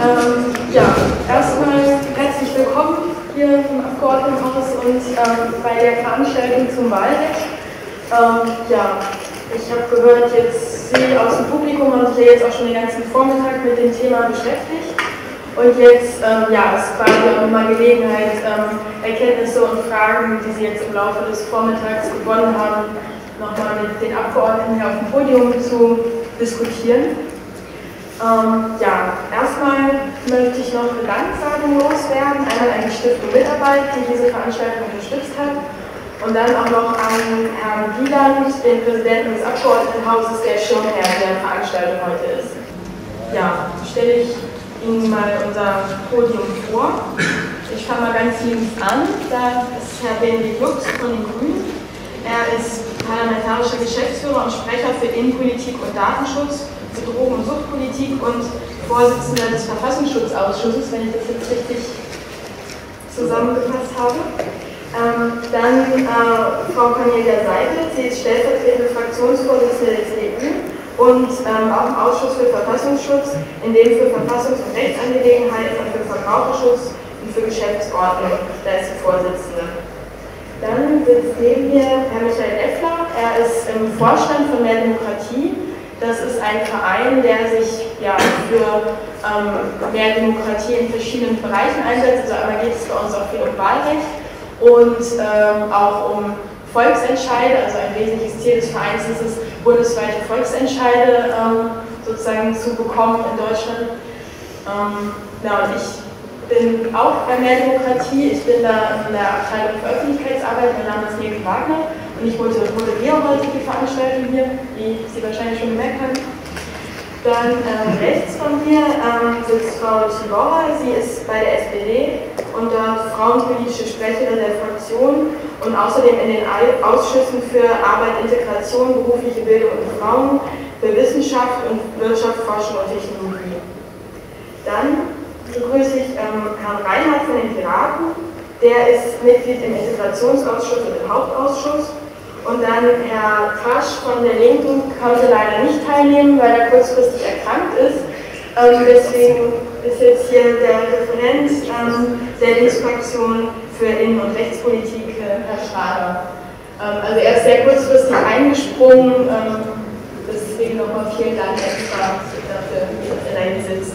Ja, erstmal herzlich willkommen hier im Abgeordnetenhaus und bei der Veranstaltung zum Wahlrecht. Ja, ich habe gehört, jetzt Sie aus dem Publikum haben sich ja jetzt auch schon den ganzen Vormittag mit dem Thema beschäftigt. Und jetzt ja, ist quasi auch mal Gelegenheit, Erkenntnisse und Fragen, die Sie jetzt im Laufe des Vormittags gewonnen haben, nochmal mit den Abgeordneten hier auf dem Podium zu diskutieren. Ja, erstmal möchte ich noch eine Danksagung loswerden, einmal an die Stiftung Mitarbeit, die diese Veranstaltung unterstützt hat, und dann auch noch an Herrn Wieland, den Präsidenten des Abgeordnetenhauses, der Schirmherr der Veranstaltung heute ist. Ja, stelle ich Ihnen mal unser Podium vor. Ich fange mal ganz links an, da ist Herr Benedikt Lux von den Grünen. Er ist parlamentarischer Geschäftsführer und Sprecher für Innenpolitik und Datenschutz, für Drogen- und Suchtpolitik und Vorsitzender des Verfassungsschutzausschusses, wenn ich das jetzt richtig zusammengefasst habe. Dann Frau Cornelia Seidel, sie ist stellvertretende Fraktionsvorsitzende der CDU und auch im Ausschuss für Verfassungsschutz, in dem für Verfassungs- und Rechtsangelegenheiten und für Verbraucherschutz und für Geschäftsordnung, da ist die Vorsitzende. Dann sitzt neben mir Herr Michael Effler, er ist im Vorstand von Mehr Demokratie. Das ist ein Verein, der sich ja, für mehr Demokratie in verschiedenen Bereichen einsetzt. Also einmal geht es bei uns auch viel um Wahlrecht und auch um Volksentscheide. Also ein wesentliches Ziel des Vereins ist es, bundesweite Volksentscheide sozusagen zu bekommen in Deutschland. Ja, und ich bin auch bei Mehr Demokratie. Ich bin da in der Abteilung für Öffentlichkeitsarbeit. Mein Name ist Nele Wagner. Und ich moderiere heute die Veranstaltung hier, wie Sie wahrscheinlich schon gemerkt haben. Dann rechts von mir sitzt Frau Tibora. Sie ist bei der SPD und dort frauenpolitische Sprecherin der Fraktion und außerdem in den Ausschüssen für Arbeit, Integration, berufliche Bildung und Frauen, für Wissenschaft und Wirtschaft, Forschung und Technologie. Dann begrüße ich Herrn Reinhardt von den Piraten. Der ist Mitglied im Integrationsausschuss und im Hauptausschuss. Und dann Herr Tasch von der Linken konnte leider nicht teilnehmen, weil er kurzfristig erkrankt ist. Deswegen ist jetzt hier der Referent der Linksfraktion für Innen- und Rechtspolitik, Herr Schrader. Also er ist sehr kurzfristig eingesprungen. Deswegen nochmal vielen Dank extra dafür, dass er da hier sitzt.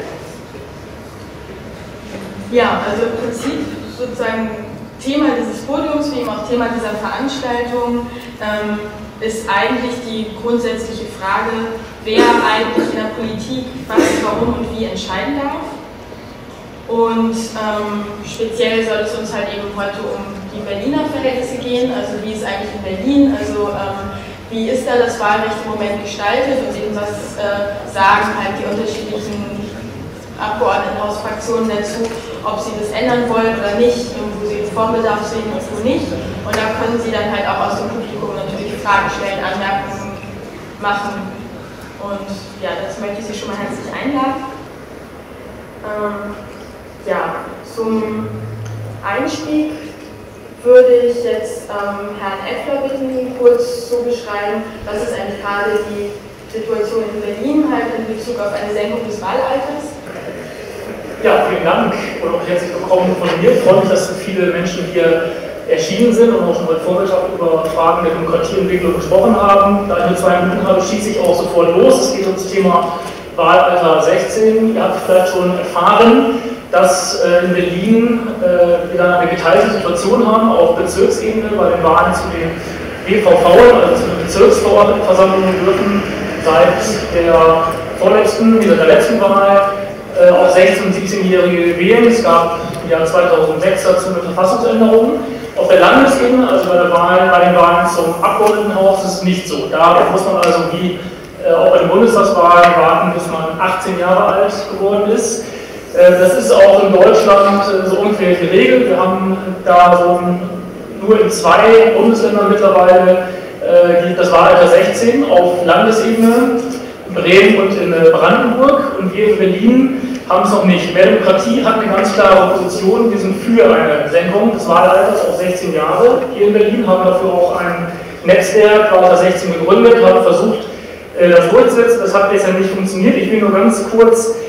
Ja, also im Prinzip sozusagen Thema dieses Podiums, wie eben auch Thema dieser Veranstaltung, ist eigentlich die grundsätzliche Frage, wer eigentlich in der Politik was, warum und wie entscheiden darf. Und speziell soll es uns halt eben heute um die Berliner Verhältnisse gehen, also wie ist eigentlich in Berlin, also wie ist da das Wahlrecht im Moment gestaltet und eben was sagen halt die unterschiedlichen Abgeordnetenhausfraktionen dazu, ob sie das ändern wollen oder nicht, wo sie Reformbedarf sehen und wo nicht. Und da können Sie dann halt auch aus dem Publikum natürlich Fragen stellen, Anmerkungen machen. Und ja, das möchte ich Sie schon mal herzlich einladen. Ja, zum Einstieg würde ich jetzt Herrn Effler bitten, kurz zu beschreiben, was ist eigentlich gerade die Situation in Berlin halt in Bezug auf eine Senkung des Wahlalters. Ja, vielen Dank und auch herzlich willkommen von mir. Ich freue mich, dass so viele Menschen hier erschienen sind und auch schon heute Vormittag über Fragen der Demokratieentwicklung gesprochen haben. Da ich nur 2 Minuten habe, schieße ich auch sofort los. Es geht um das Thema Wahlalter 16. Ihr habt vielleicht schon erfahren, dass in Berlin wir dann eine geteilte Situation haben, auf Bezirksebene bei den Wahlen zu den BVV, also zu den Bezirksverordnetenversammlungen dürfen seit der vorletzten, der letzten Wahl auch 16- und 17-Jährige wählen. Es gab im Jahr 2006 dazu eine Verfassungsänderung. Auf der Landesebene, also bei den Wahlen zum Abgeordnetenhaus, ist es nicht so. Da muss man also wie auch bei den Bundestagswahlen warten, bis man 18 Jahre alt geworden ist. Das ist auch in Deutschland so ungefähr geregelt. Wir haben da so nur in 2 Bundesländern mittlerweile das Wahlalter 16 auf Landesebene, in Bremen und in Brandenburg, und wir in Berlin haben es noch nicht. Mehr Demokratie hat eine ganz klare Position. Wir sind für eine Senkung des Wahlalters auf 16 Jahre. Hier in Berlin haben wir dafür auch ein Netzwerk Wahlalter 16 gegründet, haben versucht, das durchzusetzen. Das hat bisher nicht funktioniert. Ich will nur ganz kurz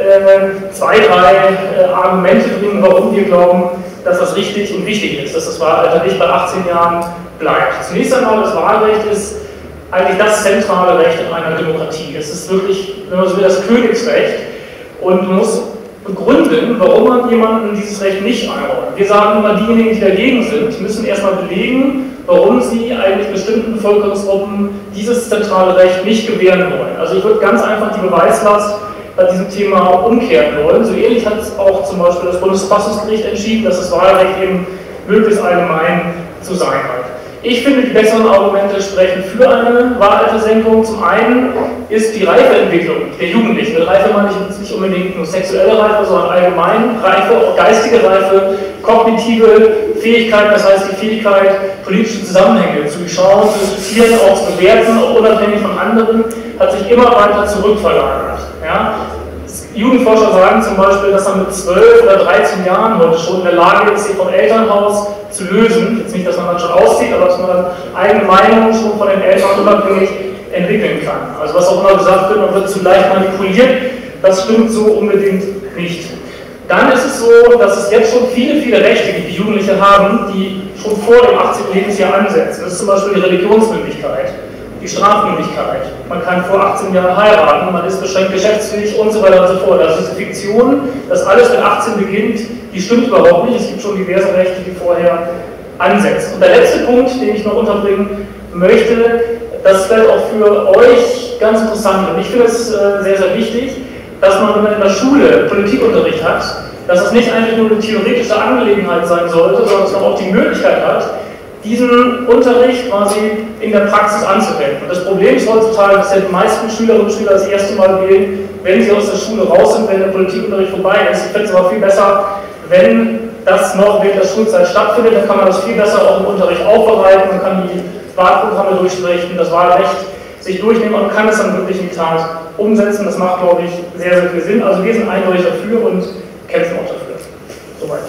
zwei, drei Argumente bringen, warum wir glauben, dass das richtig und wichtig ist, dass das Wahlalter nicht bei 18 Jahren bleibt. Zunächst einmal, das Wahlrecht ist eigentlich das zentrale Recht in einer Demokratie. Es ist wirklich, wenn man so will, das Königsrecht und man muss begründen, warum man jemandem dieses Recht nicht einräumt. Wir sagen immer, diejenigen, die dagegen sind, müssen erstmal belegen, warum sie eigentlich bestimmten Bevölkerungsgruppen dieses zentrale Recht nicht gewähren wollen. Also ich würde ganz einfach die Beweislast bei diesem Thema umkehren wollen. So ähnlich hat es auch zum Beispiel das Bundesverfassungsgericht entschieden, dass das Wahlrecht eben möglichst allgemein zu sein hat. Ich finde, die besseren Argumente sprechen für eine Wahlaltersenkung. Zum einen ist die Reifeentwicklung der Jugendlichen. Mit Reife meine ich jetzt nicht unbedingt nur sexuelle Reife, sondern allgemein Reife, auch geistige Reife, kognitive Fähigkeiten, das heißt die Fähigkeit, politische Zusammenhänge zu schauen, zu diskutieren, auch zu bewerten, auch unabhängig von anderen, hat sich immer weiter zurückverlagert. Ja? Jugendforscher sagen zum Beispiel, dass man mit 12 oder 13 Jahren heute schon in der Lage ist, sich vom Elternhaus zu lösen. Jetzt nicht, dass man dann schon auszieht, aber dass man dann eigene Meinungen schon von den Eltern unabhängig entwickeln kann. Also was auch immer gesagt wird, man wird zu leicht manipuliert, das stimmt so unbedingt nicht. Dann ist es so, dass es jetzt schon viele, viele Rechte gibt, die Jugendliche haben, die schon vor dem 18. Lebensjahr ansetzen. Das ist zum Beispiel die Religionsmündigkeit, die Strafmündigkeit. Man kann vor 18 Jahren heiraten, man ist beschränkt geschäftsfähig und so weiter und so fort. Also diese Fiktion, dass alles mit 18 beginnt, die stimmt überhaupt nicht. Es gibt schon diverse Rechte, die vorher ansetzen. Und der letzte Punkt, den ich noch unterbringen möchte, das ist vielleicht auch für euch ganz interessant. Und ich finde es sehr, sehr wichtig, dass man, wenn man in der Schule Politikunterricht hat, dass es nicht eigentlich nur eine theoretische Angelegenheit sein sollte, sondern dass man auch die Möglichkeit hat, diesen Unterricht quasi in der Praxis anzuwenden. Und das Problem ist heutzutage, dass die meisten Schülerinnen und Schüler das erste Mal wählen, wenn sie aus der Schule raus sind, wenn der Politikunterricht vorbei ist. Ich finde es aber viel besser, wenn das noch während der Schulzeit stattfindet, dann kann man das viel besser auch im Unterricht aufbereiten, man kann die Wahlprogramme durchsprechen, das Wahlrecht sich durchnehmen und kann es dann wirklich in die Tat umsetzen. Das macht, glaube ich, sehr, sehr viel Sinn. Also wir sind eindeutig dafür und kämpfen auch dafür. Soweit.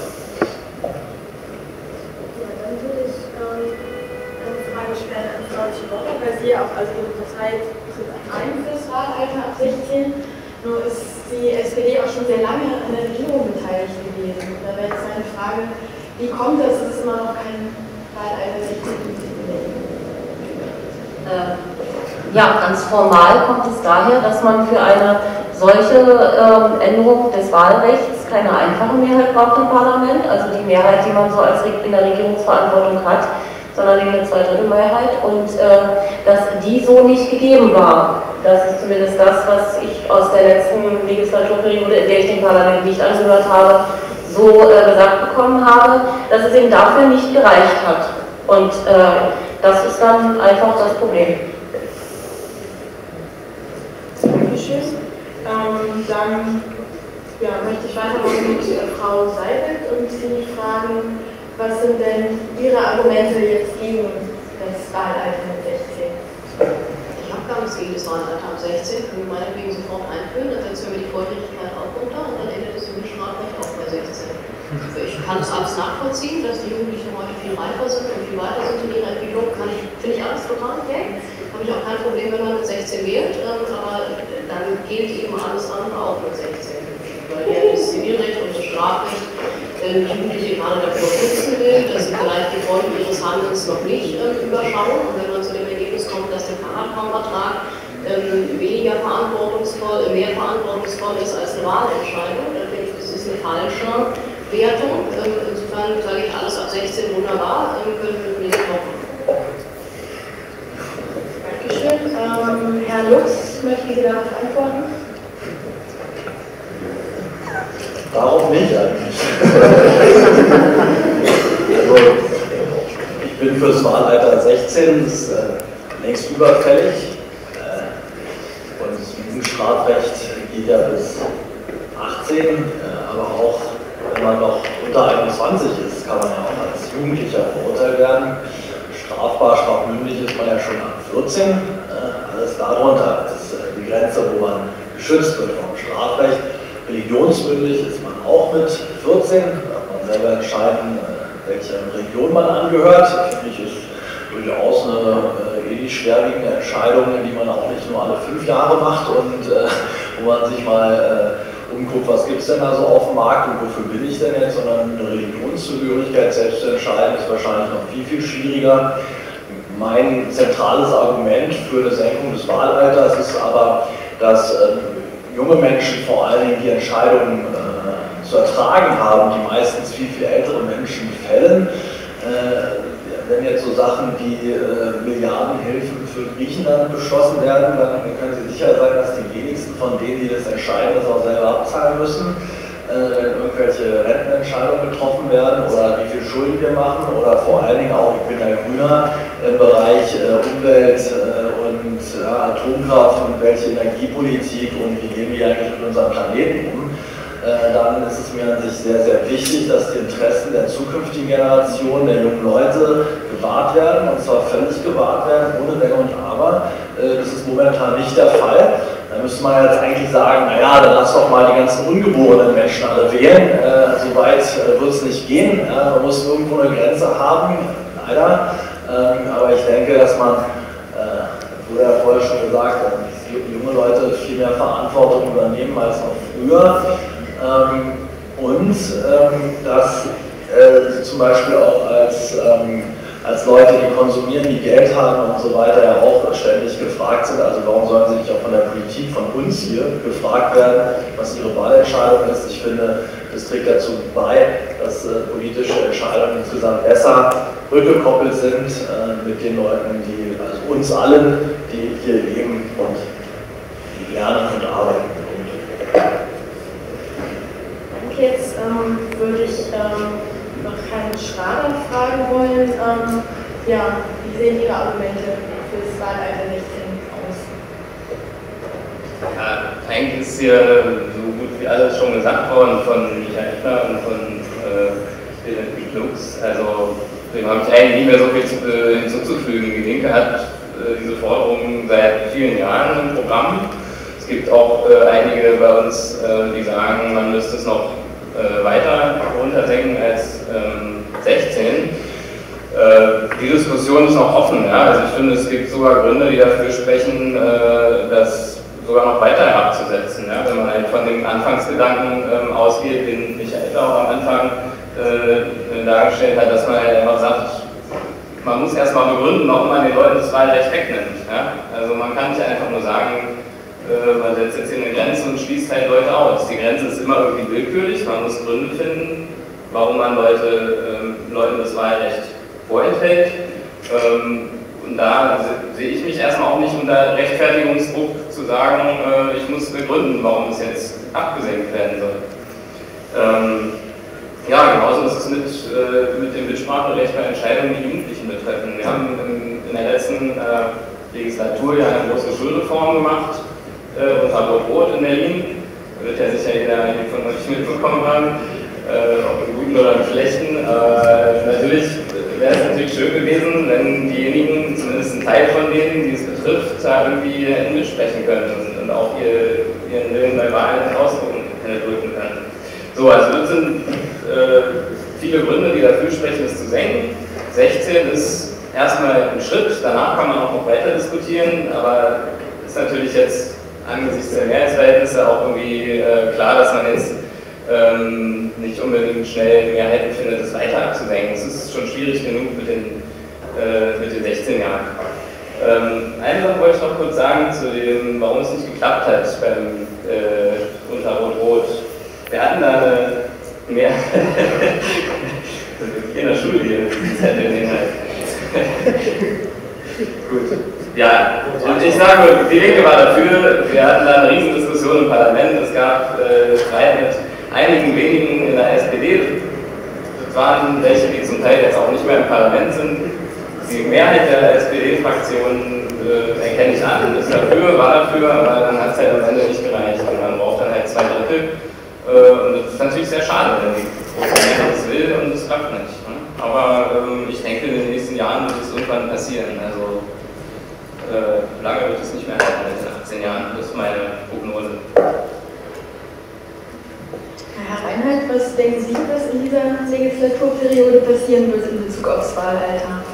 Weil Sie auch, also Ihre Partei ist ein fürs Wahlalter ab 16, nur ist die SPD auch schon sehr lange an der Regierung beteiligt gewesen. Da wäre jetzt meine Frage, wie kommt das, dass es immer noch kein Wahlalter 16 gibt? Ja, ganz formal kommt es daher, dass man für eine solche Änderung des Wahlrechts keine einfache Mehrheit braucht im Parlament, also die Mehrheit, die man so als in der Regierungsverantwortung hat, sondern eine Zweidrittelmehrheit und dass die so nicht gegeben war. Das ist zumindest das, was ich aus der letzten Legislaturperiode, in der ich dem Parlament nicht angehört habe, so gesagt bekommen habe, dass es eben dafür nicht gereicht hat. Und das ist dann einfach das Problem. Dankeschön. Dann möchte ich weitermachen mit Frau Seibelt und Sie fragen, was sind denn Ihre Argumente jetzt gegen das Wahlalter mit 16? Ich habe gar nichts gegen das Wahlalter ab 16, können wir meinetwegen sofort einführen, dann setzen wir die Volljährigkeit auch runter und dann endet das Jugendstrafrecht auch bei 16. Ich kann es alles nachvollziehen, dass die Jugendlichen heute viel reifer sind und viel weiter sind in ihrer Entwicklung, finde ich alles total okay. Habe ich auch kein Problem, wenn man mit 16 wählt, aber dann gilt eben alles andere auch mit 16. Weil ja das Zivilrecht und das Strafrecht Jugendliche gerade davor schützen will, dass sie vielleicht die Folgen ihres Handelns noch nicht überschauen. Und wenn man zu dem Ergebnis kommt, dass der Fahrradraumertrag mehr verantwortungsvoll ist als eine Wahlentscheidung, dann finde ich, das ist eine falsche Wertung. Insofern sage ich alles ab 16 wunderbar, können wir mit mir machen. Dankeschön. Herr Lutz, möchten Sie darauf antworten? Darauf nicht eigentlich. Also, ich bin für das Wahlalter 16, das ist längst überfällig. Und das Jugendstrafrecht geht ja bis 18, aber auch wenn man noch unter 21 ist, kann man ja auch als Jugendlicher verurteilt werden. Strafbar, strafmündig ist man ja schon ab 14. Alles darunter ist die Grenze, wo man geschützt wird vom Strafrecht. Religionsmündig ist man auch mit 14, da darf man selber entscheiden, welcher Religion man angehört. Finde ich, ist durchaus eine ähnlich schwerwiegende Entscheidung, die man auch nicht nur alle 5 Jahre macht und wo man sich mal rumguckt, was gibt es denn da so auf dem Markt und wofür bin ich denn jetzt, sondern eine Religionszugehörigkeit selbst zu entscheiden, ist wahrscheinlich noch viel, viel schwieriger. Mein zentrales Argument für eine Senkung des Wahlalters ist aber, dass junge Menschen vor allen Dingen die Entscheidungen zu ertragen haben, die meistens viel, viel ältere Menschen fällen. Wenn jetzt so Sachen wie Milliardenhilfen für Griechenland beschlossen werden, dann können Sie sicher sein, dass die wenigsten von denen, die das entscheiden, das auch selber abzahlen müssen. Wenn irgendwelche Rentenentscheidungen getroffen werden oder wie viel Schulden wir machen oder vor allen Dingen auch, ich bin ja Grüner, im Bereich Umwelt und Atomkraft und welche Energiepolitik und wie gehen wir eigentlich mit unserem Planeten um. Dann ist es mir an sich sehr, sehr wichtig, dass die Interessen der zukünftigen Generation, der jungen Leute gewahrt werden, und zwar völlig gewahrt werden, ohne Wenn und Aber. Das ist momentan nicht der Fall. Da müsste man jetzt eigentlich sagen, naja, dann lass doch mal die ganzen ungeborenen Menschen alle wählen. So weit wird es nicht gehen. Man muss irgendwo eine Grenze haben, leider. Aber ich denke, dass man, wurde ja vorher schon gesagt, dass junge Leute viel mehr Verantwortung übernehmen als noch früher. Und dass sie zum Beispiel auch als Leute, die konsumieren, die Geld haben und so weiter, ja auch ständig gefragt sind. Also warum sollen sie nicht auch von der Politik, von uns hier, gefragt werden, was ihre Wahlentscheidung ist? Ich finde, das trägt dazu bei, dass politische Entscheidungen insgesamt besser rückgekoppelt sind mit den Leuten, die, also uns allen, die hier leben und die lernen und arbeiten. Jetzt würde ich noch Herrn Schrader fragen wollen, wie sehen Ihre Argumente für das Wahlalter 16 aus? Ja, eigentlich ist hier so gut wie alles schon gesagt worden von Michael Effner und von Wilhelm Klux. Also dem habe ich eigentlich nicht mehr so viel hinzuzufügen. Die Linke hat diese Forderungen seit vielen Jahren im Programm. Es gibt auch einige bei uns, die sagen, man müsste es noch weiter runtersenken als 16. Die Diskussion ist noch offen. Ja? Also ich finde, es gibt sogar Gründe, die dafür sprechen, das sogar noch weiter herabzusetzen. Ja? Wenn man halt von dem Anfangsgedanken ausgeht, den Michael auch am Anfang dargestellt hat, dass man halt einfach sagt, man muss erstmal begründen, warum man den Leuten das Wahlrecht wegnimmt. Ja? Also man kann nicht einfach nur sagen, man setzt jetzt hier eine Grenze und schließt halt Leute aus. Die Grenze ist immer irgendwie willkürlich, man muss Gründe finden, warum man Leuten das Wahlrecht vorenthält. Und da sehe ich mich erstmal auch nicht unter Rechtfertigungsdruck zu sagen, ich muss begründen, warum es jetzt abgesenkt werden soll. Ja, genauso ist es mit dem Mitspracherecht bei Entscheidungen, die Jugendlichen betreffen. Wir haben in der letzten Legislatur ja eine große Schulreform gemacht, unter Rot-Rot in Berlin. Da wird ja sicher jeder von euch mitbekommen haben, ob im Guten oder im Schlechten. Natürlich wäre es natürlich schön gewesen, wenn diejenigen, zumindest ein Teil von denen, die es betrifft, da irgendwie mitsprechen können und auch ihren Willen bei Wahlen ausdrücken können. So, also das sind viele Gründe, die dafür sprechen, es zu senken. 16 ist erstmal ein Schritt, danach kann man auch noch weiter diskutieren, aber ist natürlich jetzt angesichts der Mehrheitsverhältnisse auch irgendwie klar, dass man jetzt nicht unbedingt schnell Mehrheiten findet, es weiter abzusenken. Es ist schon schwierig genug mit den 16 Jahren. Eine Sache wollte ich noch kurz sagen zu dem, warum es nicht geklappt hat beim unter Rot-Rot. Wir hatten da eine Mehrheit. In der Schule hier, den Inhalt. Gut. Ja, und ich sage, die Linke war dafür, wir hatten da eine Riesendiskussion im Parlament, es gab Streit mit einigen wenigen in der SPD, das waren welche, die zum Teil jetzt auch nicht mehr im Parlament sind. Die Mehrheit der SPD-Fraktion erkenne ich an, ist dafür, war dafür, aber dann hat es halt am Ende nicht gereicht und man braucht dann halt 2 Drittel. Und das ist natürlich sehr schade, wenn die große Mehrheit es will und es klappt nicht. Ne? Aber ich denke, in den nächsten Jahren wird es irgendwann passieren. Also lange wird es nicht mehr halten als in 18 Jahren. Das ist meine Prognose. Herr Reinhardt, was denken Sie, was in dieser Legislaturperiode passieren wird in Bezug aufs Wahlalter?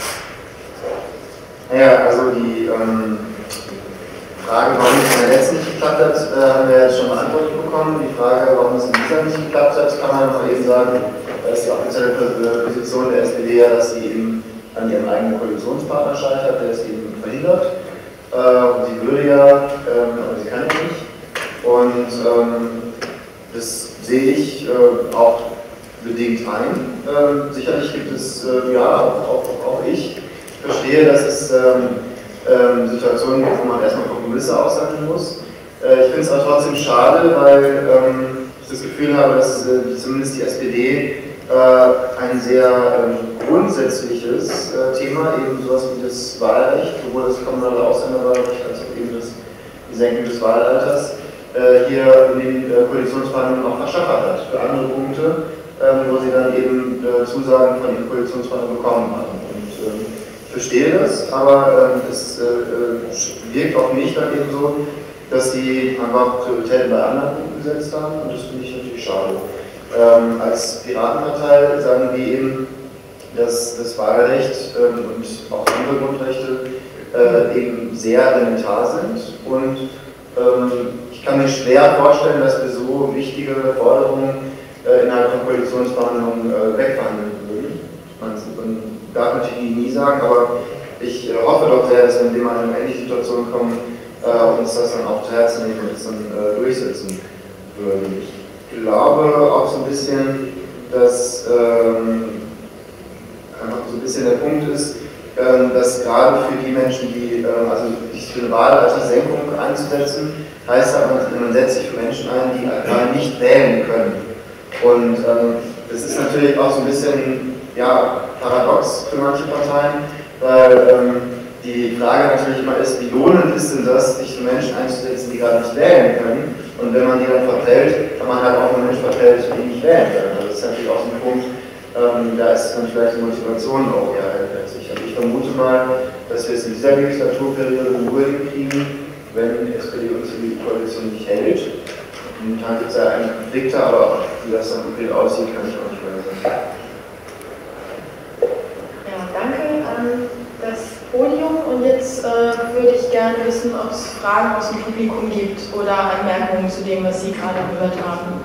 Ja, also die Frage, warum es in der letzten geklappt hat, haben wir jetzt schon beantwortet bekommen. Die Frage, warum es in dieser nicht geklappt hat, kann man noch eben sagen, da ist die offizielle Position der SPD ja, dass sie eben an ihrem eigenen Koalitionspartner scheitert, der es eben verhindert. Sie würde ja, aber sie kann ja nicht. Und das sehe ich auch bedingt ein. Sicherlich gibt es, auch ich verstehe, dass es Situationen gibt, wo man erstmal Kompromisse aushandeln muss. Ich finde es aber trotzdem schade, weil ich das Gefühl habe, dass zumindest die SPD ein sehr grundsätzliches Thema, eben sowas wie das Wahlrecht, sowohl das kommunale Ausländerwahlrecht als auch eben die Senkung des Wahlalters, hier in den Koalitionsverhandlungen auch verschachert hat für andere Punkte, wo sie dann eben Zusagen von den Koalitionspartnern bekommen haben. Und ich verstehe das, aber es wirkt auf mich dann eben so, dass sie einfach Prioritäten bei anderen Punkten gesetzt haben und das finde ich natürlich schade. Als Piratenpartei sagen wir eben, dass das Wahlrecht und auch andere Grundrechte eben sehr elementar sind und ich kann mir schwer vorstellen, dass wir so wichtige Forderungen innerhalb von Koalitionsverhandlungen wegverhandeln würden. Man darf natürlich nie sagen, aber ich hoffe doch sehr, dass wir in eine ähnliche Situation kommen, uns das dann auch zu Herzen nehmen und es dann durchsetzen würden. Ich glaube auch so ein bisschen, dass einfach so ein bisschen der Punkt ist, dass gerade für die Menschen, die also sich für eine Wahlaltersenkung einzusetzen, heißt aber, man setzt sich für Menschen ein, die gerade nicht wählen können. Und das ist natürlich auch so ein bisschen paradox für manche Parteien, weil die Frage natürlich immer ist, wie lohnend ist denn das, sich für Menschen einzusetzen, die gerade nicht wählen können? Und wenn man die dann verfällt, kann man halt auch nur Menschen verfällt, die nicht wählen können. Also das ist natürlich auch so ein Punkt, da ist dann vielleicht die Motivation auch ehrgeizig. Also ich vermute mal, dass wir es in dieser Legislaturperiode nur hinkriegen, wenn die SPD uns die Koalition nicht hält. Momentan gibt es ja einige Konflikte, aber wie das dann konkret aussieht, kann ich auch nicht mehr sagen. Ja, danke an das Podium und jetzt würde ich gerne wissen, ob es Fragen aus dem Publikum gibt oder Anmerkungen zu dem, was Sie gerade gehört haben.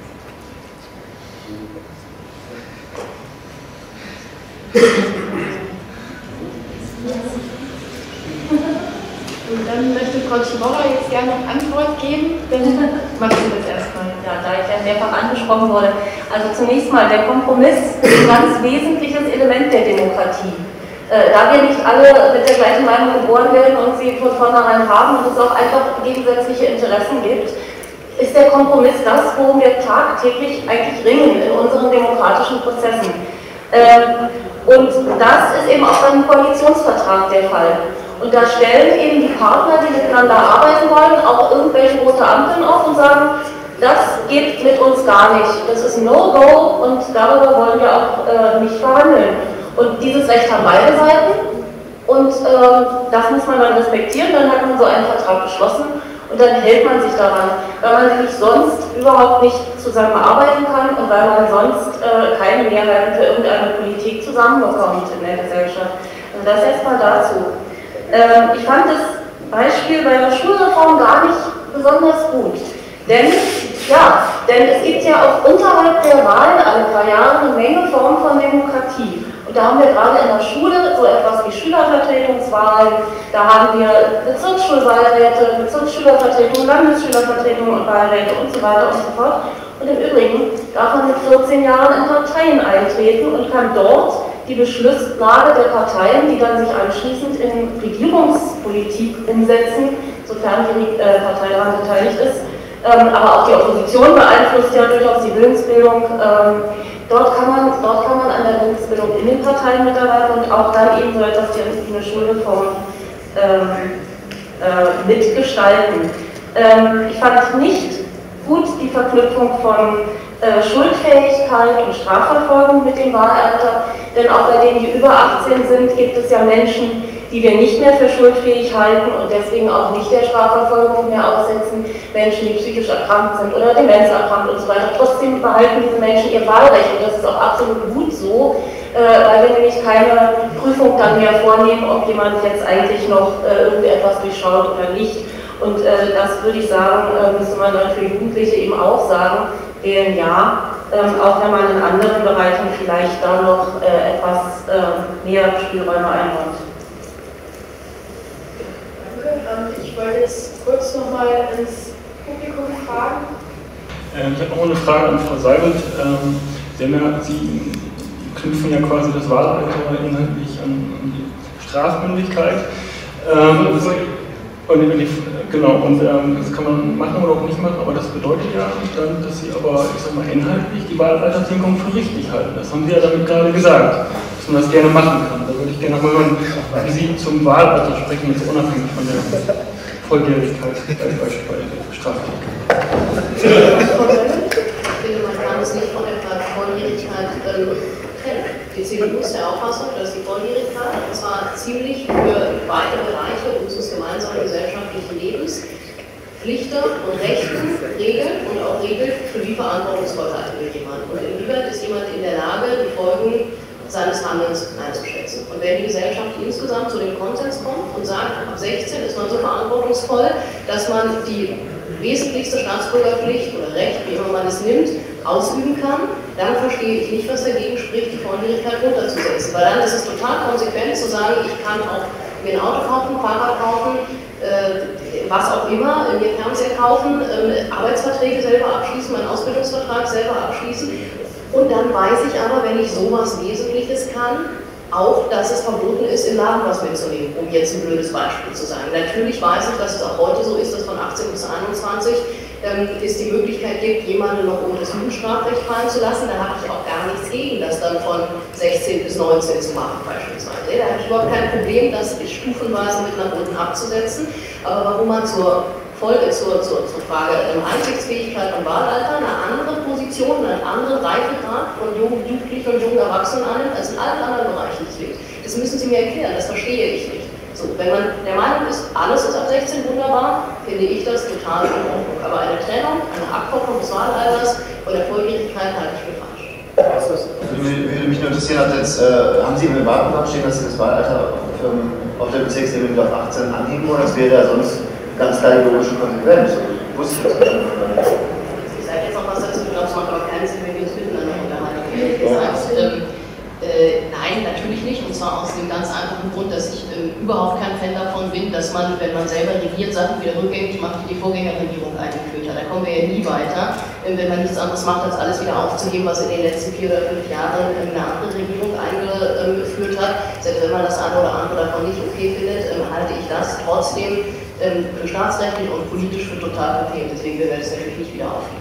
Und dann möchte Frau Cibola jetzt gerne noch Antwort geben, dann machen Sie das erstmal. Ja, da ich ja mehrfach angesprochen wurde. Also zunächst mal, der Kompromiss ist ein ganz wesentliches Element der Demokratie. Da wir nicht alle mit der gleichen Meinung geboren werden und sie von vornherein haben und es auch einfach gegensätzliche Interessen gibt, ist der Kompromiss das, worum wir tagtäglich eigentlich ringen in unseren demokratischen Prozessen. Und das ist eben auch beim Koalitionsvertrag der Fall. Und da stellen eben die Partner, die miteinander arbeiten wollen, auch irgendwelche rote Ampeln auf und sagen, das geht mit uns gar nicht. Das ist No-Go und darüber wollen wir auch nicht verhandeln. Und dieses Recht haben beide Seiten und das muss man dann respektieren, dann hat man so einen Vertrag beschlossen und dann hält man sich daran, weil man nämlich sonst überhaupt nicht zusammenarbeiten kann und weil man sonst keine Mehrheiten für irgendeine Politik zusammenbekommt in der Gesellschaft. Also das erstmal dazu. Ich fand das Beispiel bei der Schulreform gar nicht besonders gut, denn es gibt ja auch unterhalb der Wahlen alle 3 Jahre eine Menge Formen von Demokratie. Und da haben wir gerade in der Schule so etwas wie Schülervertretungswahlen, da haben wir Bezirksschulwahlräte, Bezirksschülervertretungen, Landesschülervertretungen und Wahlräte und so weiter und so fort. Und im Übrigen darf man mit 14 Jahren in Parteien eintreten und kann dort die Beschlusslage der Parteien, die dann sich anschließend in Regierungspolitik umsetzen, sofern die Partei daran beteiligt ist, aber auch die Opposition beeinflusst ja durchaus die Willensbildung. Dort kann man an der Willensbildung in den Parteien mitarbeiten und auch dann eben so etwas wie eine Schulreform mitgestalten. Ich fand nicht gut die Verknüpfung von Schuldfähigkeit und Strafverfolgung mit dem Wahlalter, denn auch bei denen, die über 18 sind, gibt es ja Menschen, die wir nicht mehr für schuldfähig halten und deswegen auch nicht der Strafverfolgung mehr aussetzen, Menschen, die psychisch erkrankt sind oder demenzerkrankt und so weiter. Trotzdem behalten diese Menschen ihr Wahlrecht und das ist auch absolut gut so, weil wir nämlich keine Prüfung dann mehr vornehmen, ob jemand jetzt eigentlich noch irgendetwas durchschaut oder nicht. Und das würde ich sagen, müsste man dann für Jugendliche eben auch sagen, wählen ja, auch wenn man in anderen Bereichen vielleicht da noch etwas mehr Spielräume einräumt. Danke. Ich wollte jetzt kurz nochmal ins Publikum fragen. Ich habe noch eine Frage an Frau Seibelt. Sie knüpfen ja quasi das Wahlalter inhaltlich an die Strafmündigkeit. Das kann man machen oder auch nicht machen, aber das bedeutet ja dann, dass Sie aber, ich sag mal, inhaltlich die Wahlaltersenkung für richtig halten. Das haben Sie ja damit gerade gesagt, dass man das gerne machen kann. Da würde ich gerne mal hören, wie Sie zum Wahlalter sprechen, jetzt unabhängig von der Volljährigkeit als Beispiel bei der Straftat. Ich finde, man kann es nicht von der Volljährigkeit trennen. Die CDU ist der Auffassung, dass die Volljährigkeit, und zwar ziemlich für weite Bereiche unseres gemeinsamen gesellschaftlichen Lebens, Pflichten und Rechten regelt und auch regelt, für wie verantwortungsvoll halten wir jemanden. Und inwieweit ist jemand in der Lage, die Folgen seines Handelns einzuschätzen. Und wenn die Gesellschaft insgesamt zu dem Konsens kommt und sagt, ab 16 ist man so verantwortungsvoll, dass man die wesentlichste Staatsbürgerpflicht oder Recht, wie immer man es nimmt, ausüben kann, dann verstehe ich nicht, was dagegen spricht, die Volljährigkeit runterzusetzen. Weil dann ist es total konsequent zu sagen, ich kann auch mir ein Auto kaufen, Fahrrad kaufen, was auch immer, mir Fernseher kaufen, Arbeitsverträge selber abschließen, meinen Ausbildungsvertrag selber abschließen. Und dann weiß ich aber, wenn ich sowas Wesentliches kann, auch, dass es verboten ist, im Laden was mitzunehmen, um jetzt ein blödes Beispiel zu sagen. Natürlich weiß ich, dass es auch heute so ist, dass von 18 bis 21 es die Möglichkeit gibt, jemanden noch unter das Jugendstrafrecht fallen zu lassen. Da habe ich auch gar nichts gegen, das dann von 16 bis 19 zu machen beispielsweise. Da habe ich überhaupt kein Problem, das stufenweise mit nach unten abzusetzen. Aber warum man zur Frage Einsichtfähigkeit und Wahlalter eine andere Position, einen anderen Reifegrad von jungen Jugendlichen und jungen Erwachsenen annimmt, als in allen anderen Bereichen des Lebens. Das müssen Sie mir erklären, das verstehe ich nicht. So, wenn man der Meinung ist, alles ist ab 16 wunderbar, finde ich das total in Ordnung. Aber eine Trennung, eine Abkopplung des Wahlalters von der Volljährigkeit halte ich für falsch. Würde mich nur interessieren, haben Sie im Wahlprogramm stehen, dass Sie das Wahlalter auf der Bezirksebene wieder auf 18 anheben, oder das wäre ja sonst ganz klar die logische Konsequenz? Wusste ich das nicht. Ich sage jetzt noch was dazu, ich glaube, es macht aber keinen Sinn, wenn wir uns miteinander unterhalten. Ehrlich gesagt, nein, natürlich nicht. Und zwar aus dem ganz einfachen Grund, dass ich überhaupt kein Fan davon bin, dass man, wenn man selber regiert, Sachen wieder rückgängig macht, die die Vorgängerregierung eingeführt hat. Da kommen wir ja nie weiter, wenn man nichts anderes macht, als alles wieder aufzugeben, was in den letzten 4 oder 5 Jahren eine andere Regierung eingeführt hat. Selbst wenn man das eine oder andere davon nicht okay findet, halte ich das trotzdem für staatsrechtlich und politisch für total okay. Deswegen werden wir das natürlich nicht wieder aufnehmen.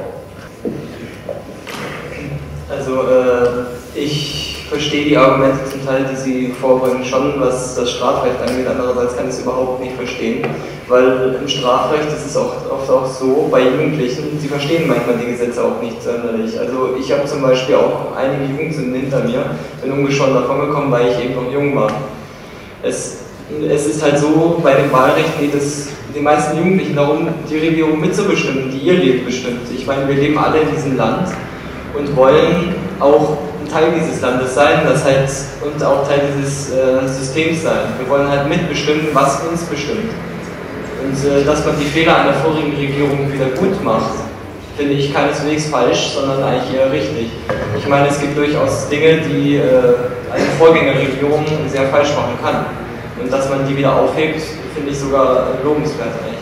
Also ich verstehe die Argumente zum Teil, die Sie vorbringen, schon, was das Strafrecht angeht. Andererseits kann ich es überhaupt nicht verstehen, weil im Strafrecht ist es oft auch so, bei Jugendlichen, sie verstehen manchmal die Gesetze auch nicht sonderlich. Also ich habe zum Beispiel auch einige Jugendsünden hinter mir, bin ungeschoren davon gekommen, weil ich eben noch jung war. Es ist halt so, bei dem Wahlrecht geht es den meisten Jugendlichen darum, die Regierung mitzubestimmen, die ihr Leben bestimmt. Ich meine, wir leben alle in diesem Land und wollen auch ein Teil dieses Landes sein, und auch Teil dieses Systems sein. Wir wollen halt mitbestimmen, was uns bestimmt. Und dass man die Fehler einer vorigen Regierung wieder gut macht, finde ich keineswegs falsch, sondern eigentlich eher richtig. Ich meine, es gibt durchaus Dinge, die eine Vorgängerregierung sehr falsch machen kann. Und dass man die wieder aufhebt, finde ich sogar lobenswert eigentlich.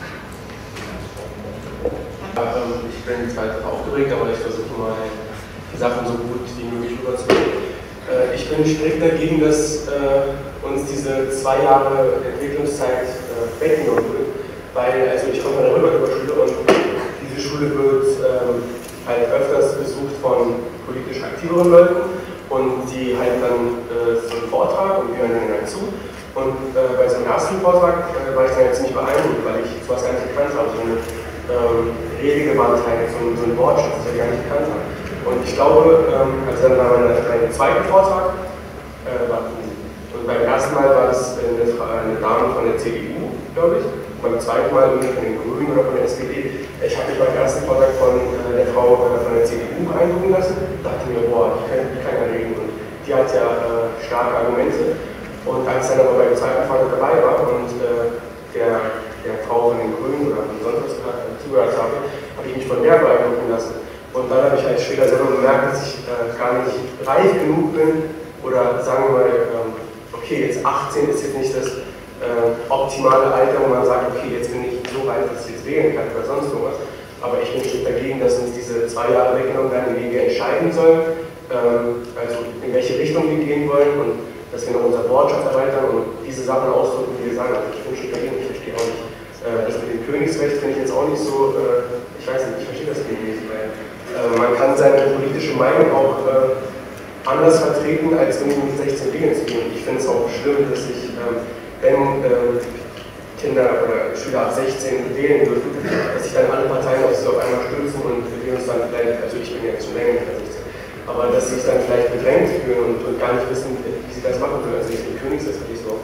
Ich bin zwar aufgeregt, aber ich versuche mal die Sachen so gut wie möglich rüberzubringen. Ich bin strikt dagegen, dass uns diese 2 Jahre Entwicklungszeit weggenommen wird, weil, also ich komme von der Römerschule und diese Schule wird halt öfters besucht von politisch aktiveren Leuten und die halten dann so einen Vortrag und wir hören dann zu. Und bei so einem ersten Vortrag war ich dann jetzt nicht beeindruckt, weil ich sowas gar nicht gekannt habe, so eine Redegewandtheit, so ein Wortschatz, das ich gar nicht gekannt habe. Und ich glaube, also dann war mein zweiter Vortrag, und beim ersten Mal war das eine Dame von der CDU, glaube ich, und beim zweiten Mal irgendwie von den Grünen oder von der SPD. Ich habe mich beim ersten Vortrag von der Frau von der CDU beeindrucken lassen, dachte mir, boah, die kann ja reden, und die hat ja starke Argumente. Und als ich dann aber beim zweiten Vortrag dabei war und der Frau Frau von den Grünen oder von sonst was zugehört habe, habe ich mich von der beeindrucken lassen. Und dann habe ich als Schüler selber gemerkt, dass ich gar nicht reif genug bin oder sagen wir mal, okay, jetzt 18 ist jetzt nicht das optimale Alter, wo man sagt, okay, jetzt bin ich so reif, dass ich jetzt wählen kann oder sonst sowas. Aber ich bin strikt dagegen, dass uns diese 2 Jahre weggenommen werden, in denen wir entscheiden sollen, also in welche Richtung wir gehen wollen und dass wir noch unser Wortschatz erweitern und diese Sachen ausdrücken, die wir sagen. Also ich bin strikt dagegen, ich verstehe auch nicht. Das mit dem Königsrecht finde ich jetzt auch nicht so, ich weiß nicht, ich verstehe das nicht, weil man kann seine politische Meinung auch anders vertreten, als wenn mit 16 wählen zu gehen. Ich finde es auch schlimm, dass ich, wenn Kinder oder Schüler ab 16 wählen dürfen, dass sich dann alle Parteien auf sie auf einmal stürzen und wir uns dann vielleicht, also ich bin ja jetzt schon länger nicht 16, aber dass sie sich dann vielleicht bedrängt fühlen und gar nicht wissen, wie sie das machen können. Also ich bin Königsrecht, das so.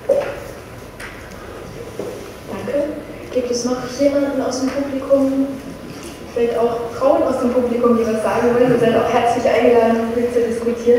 Danke. Gibt es noch jemanden aus dem Publikum? Vielleicht auch Frauen aus dem Publikum, die was sagen wollen. Wir sind auch herzlich eingeladen, mit zu diskutieren.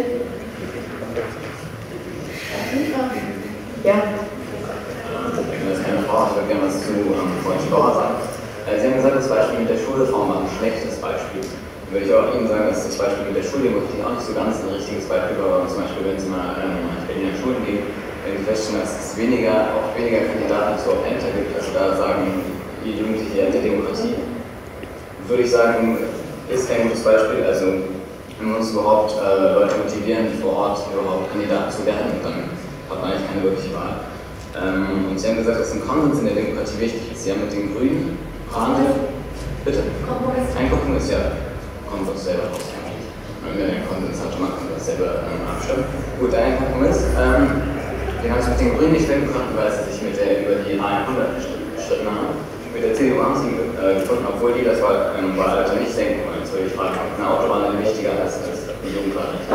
Ja. Das ist keine Frau, ich würde gerne was zu Freund Stauer sagen. Sie haben gesagt, das Beispiel mit der Schulreform war ein schlechtes Beispiel. Dann würde ich auch Ihnen sagen, dass das Beispiel mit der Schuldemokratie auch nicht so ganz ein richtiges Beispiel war. Zum Beispiel, wenn Sie mal an Berliner Schulen gehen, wenn Sie feststellen, dass es auch weniger Kandidaten zu Ämter gibt, also da sagen die Jugendlichen ja, der Demokratie, würde ich sagen, ist kein gutes Beispiel. Also man muss überhaupt Leute motivieren, vor Ort überhaupt Kandidaten zu werden, dann hat man eigentlich keine wirkliche Wahl. Und Sie haben gesagt, dass ein Konsens in der Demokratie wichtig ist. Sie haben mit den Grünen verhandelt. Bitte? Ein Kompromiss, ja. Kommt uns selber raus. Wenn wir einen Konsens hat, man kann das selber abstimmen. Gut, ein Kompromiss. Den haben Sie mit den Grünen nicht hinbekommen, weil Sie sich über die A100 gestritten haben. Mit der CDU haben Sie gefunden, obwohl die das Wahlalter nicht senken wollen. Jetzt würde ich fragen, ob eine Autobahn wichtiger ist als ein Jugendwahlrecht.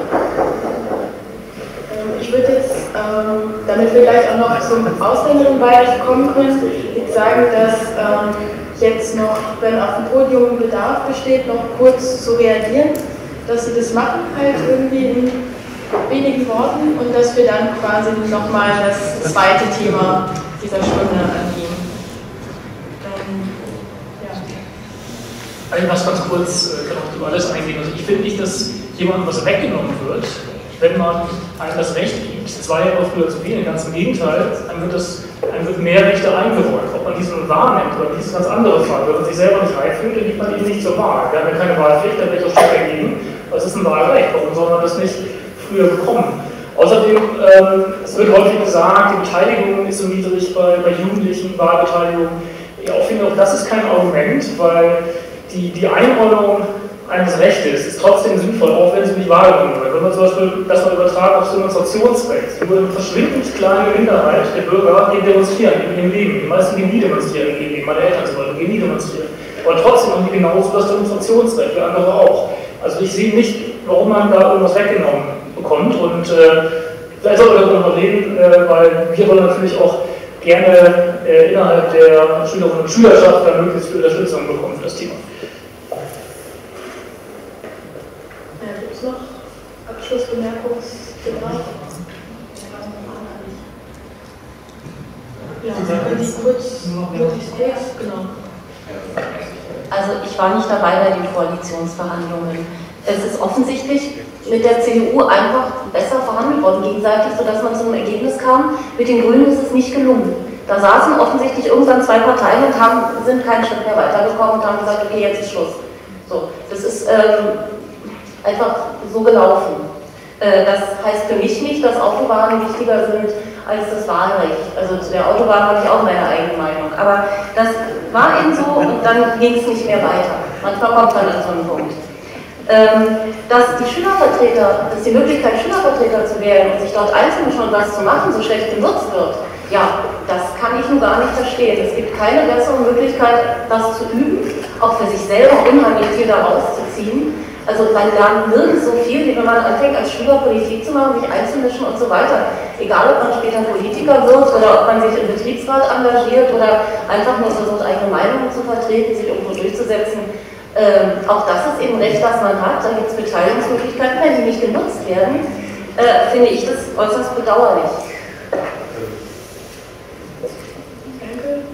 Ich würde jetzt, damit wir gleich auch noch zum Ausländerenwahlrecht kommen können, sagen, dass jetzt noch, wenn auf dem Podium Bedarf besteht, noch kurz zu reagieren, dass Sie das machen, halt irgendwie in wenigen Worten und dass wir dann quasi nochmal das zweite Thema dieser Stunde angehen. Also was ganz kurz, kann auch über alles eingehen. Also ich finde nicht, dass jemandem was weggenommen wird, wenn man einem das Recht gibt, 2 Jahre früher zu wählen. Ganz im Gegenteil, einem wird mehr Rechte eingeräumt. Ob man diesen wahrnimmt oder diese ganz andere Frage. Wenn man sich selber nicht reif fühlt, dann gibt man ihn nicht zur Wahl. Wir haben ja keine Wahlpflicht, da wäre ich auch schon dagegen. Aber es ist ein Wahlrecht. Warum soll man das nicht früher bekommen? Außerdem, es wird häufig gesagt, die Beteiligung ist so niedrig bei Jugendlichen, Wahlbeteiligung. Ja, ich finde auch, das ist kein Argument, weil die Einräumung eines Rechtes ist trotzdem sinnvoll, auch wenn sie nicht wahrgenommen wird. Wenn man zum Beispiel das mal übertragen aufs Demonstrationsrecht, wo eine verschwindend kleine Minderheit der Bürger gehen demonstrieren in ihrem Leben. Die meisten gehen nie demonstrieren gegen meine Eltern zum Beispiel, gehen nie demonstrieren. Aber trotzdem haben die genauso das Demonstrationsrecht, wie andere auch. Also ich sehe nicht, warum man da irgendwas weggenommen bekommt. Und vielleicht sollten wir darüber reden, weil wir wollen natürlich auch gerne innerhalb der Schülerinnen und Schülerschaft da möglichst viel Unterstützung bekommen für das Thema. Gibt es noch Abschlussbemerkungsbedarf? Ja, möglichst kurz, genau. Also ich war nicht dabei bei den Koalitionsverhandlungen. Es ist offensichtlich mit der CDU einfach besser verhandelt worden gegenseitig, sodass man zu einem Ergebnis kam. Mit den Grünen ist es nicht gelungen. Da saßen offensichtlich irgendwann 2 Parteien und sind keinen Schritt mehr weitergekommen und haben gesagt, okay, jetzt ist Schluss. So, das ist einfach so gelaufen. Das heißt für mich nicht, dass Autobahnen wichtiger sind als das Wahlrecht. Also zu der Autobahn habe ich auch meine eigene Meinung. Aber das war eben so und dann ging es nicht mehr weiter. Manchmal kommt man an so einen Punkt. Dass die Möglichkeit, Schülervertreter zu wählen und sich dort einzumischen und was zu machen, so schlecht genutzt wird, ja, das kann ich nun gar nicht verstehen. Es gibt keine bessere Möglichkeit, das zu üben, auch für sich selber unheimlich viel daraus zu ziehen. Also man lernt nirgends so viel, wie wenn man anfängt, als Schüler Politik zu machen, sich einzumischen und so weiter. Egal, ob man später Politiker wird oder ob man sich im Betriebsrat engagiert oder einfach nur versucht, eigene Meinungen zu vertreten, sich irgendwo durchzusetzen. Auch das ist eben Recht, das man hat. Da gibt es Beteiligungsmöglichkeiten, wenn die nicht genutzt werden, finde ich das äußerst bedauerlich. Danke.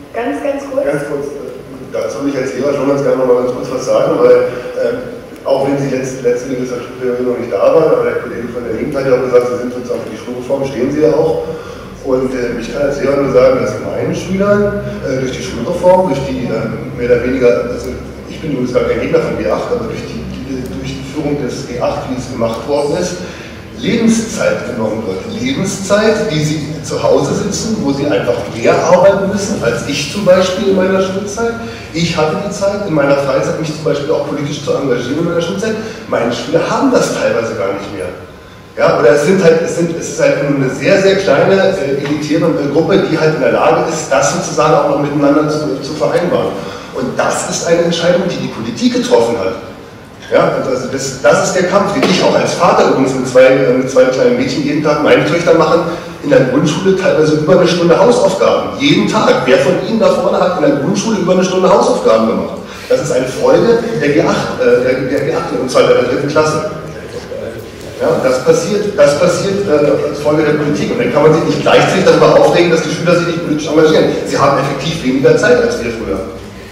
Ganz kurz? Ganz kurz. Dazu würde ich als Lehrer schon ganz gerne noch mal ganz kurz was sagen, weil auch wenn Sie letzte Legislaturperiode noch nicht da waren, aber der Kollege von der Linken hat ja auch gesagt, Sie sind sozusagen für die Schulreform, stehen Sie ja auch. Und ich kann als Lehrer nur sagen, dass meinen Schülern durch die Schulreform, durch die mehr oder weniger, also ich bin übrigens gar kein Gegner von G8, aber durch die Durchführung des G8, wie es gemacht worden ist, Lebenszeit genommen wird. Lebenszeit, die sie zu Hause sitzen, wo sie einfach mehr arbeiten müssen, als ich zum Beispiel in meiner Schulzeit. Ich hatte die Zeit, in meiner Freizeit mich zum Beispiel auch politisch zu engagieren in meiner Schulzeit. Meine Schüler haben das teilweise gar nicht mehr. Ja, oder es ist halt nur eine sehr, sehr kleine, elitäre Gruppe, die halt in der Lage ist, das sozusagen auch noch miteinander zu vereinbaren. Und das ist eine Entscheidung, die die Politik getroffen hat. Ja, also das ist der Kampf, den ich auch als Vater übrigens mit zwei kleinen Mädchen jeden Tag, meine Töchter machen in der Grundschule teilweise über eine Stunde Hausaufgaben. Jeden Tag. Wer von Ihnen da vorne hat in der Grundschule über eine Stunde Hausaufgaben gemacht? Das ist eine Folge der G8, und zwar der 3. Klasse. Ja, das passiert als Folge der Politik. Und dann kann man sich nicht gleichzeitig darüber aufregen, dass die Schüler sich nicht politisch engagieren. Sie haben effektiv weniger Zeit als wir früher.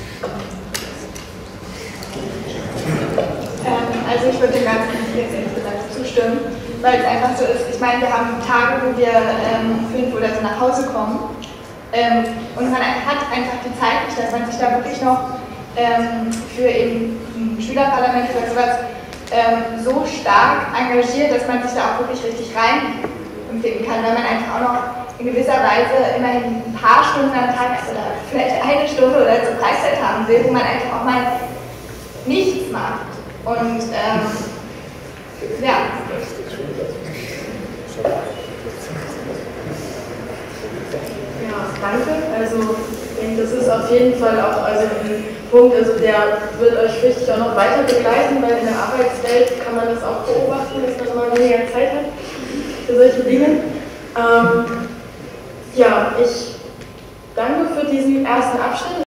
Also ich würde dem Ganzen jetzt ehrlich gesagt zustimmen, weil es einfach so ist, ich meine, wir haben Tage, wo wir 5 oder so nach Hause kommen und man hat einfach die Zeit nicht, dass man sich da wirklich noch für eben ein Schülerparlament oder sowas so stark engagiert, dass man sich da auch wirklich richtig reinempfinden kann, weil man einfach auch noch in gewisser Weise immerhin ein paar Stunden am Tag oder vielleicht eine Stunde oder so Freizeit haben will, wo man einfach auch mal nichts macht. Und ja. Ja, danke. Also ich denke, das ist auf jeden Fall auch ein Punkt, also der wird euch richtig auch noch weiter begleiten, weil in der Arbeitswelt kann man das auch beobachten, dass man mal weniger Zeit hat für solche Dinge. Ja, ich danke für diesen ersten Abschnitt.